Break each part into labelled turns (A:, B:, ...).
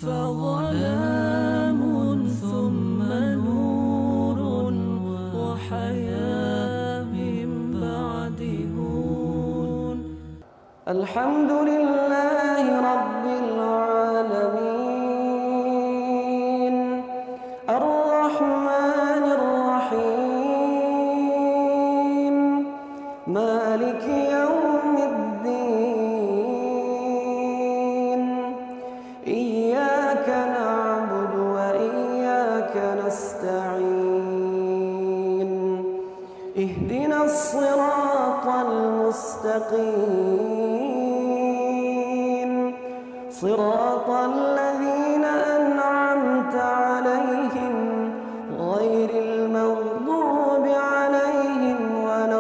A: فظلام ثم نور وحياة من بعد هون.
B: الحمد لله رب العالمين الرحمن الرحيم مالك يوم الدين إياك نعبد وإياك نستعين اهدنا الصراط المستقيم صراط الذين أنعمت عليهم غير المغضوب عليهم ولا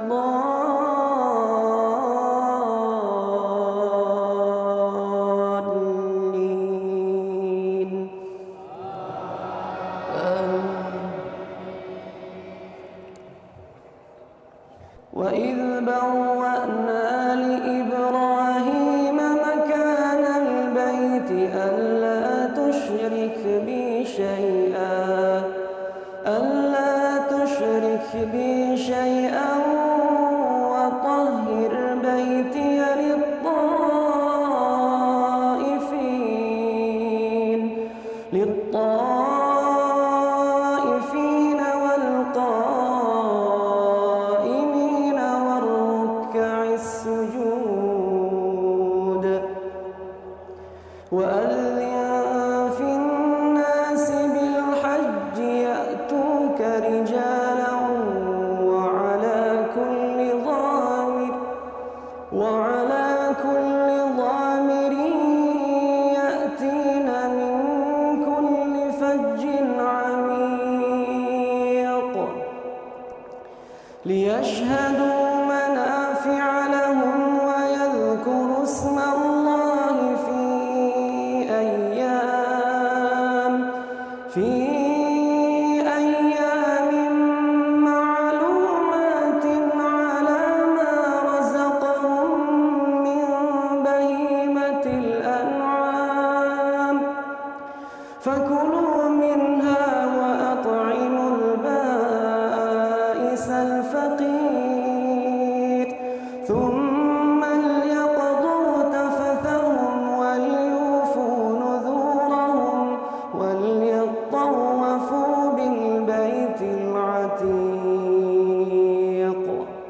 B: الضالين. وإذ بوأنا لإبراهيم مكان البيت ألا تشرك بي شيئا وطهر بيتي للطائفين والقائمين والركع السجود. وأذن في الناس بالحج يأتوك رجالا وعلى كل ضامر يأتين من كل فج عميق ليشهدوا منافع لهم ويذكروا اسم الله في أيام معلومات على ما رزقهم من بهيمة الأنعام فكلوا منها وأطعموا البائس الفقير ثم ليقضوا تفثهم وليوفوا نذورهم وليطوفوا بالبيت العتيق.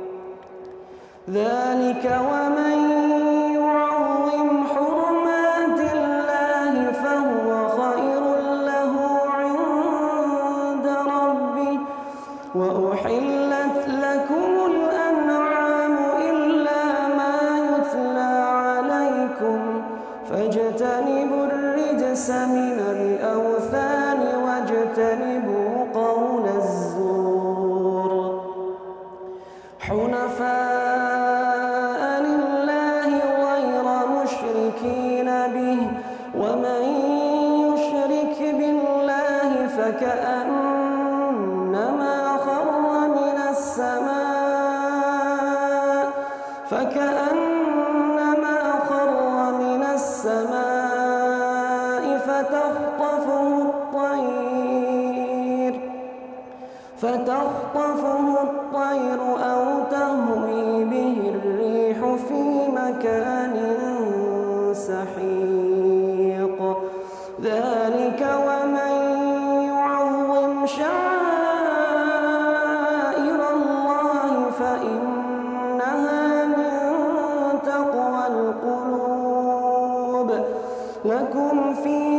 B: ذلك ومن يعظم حرمات الله فهو خير له عند ربه. وأحلت لكم الأنعام إلا ما يتلى عليكم فاجتنبوا الرجس من الأوثان واجتنبوا قول الزور حنفاء لله غير مشركين به ومن يشرك بالله فكأنما خر من السماء فتخطفه الطير أو تهوي به الريح في مكان سحيق. ذلك ومن يعظم شعائر الله فإنها من تقوى القلوب. لكم في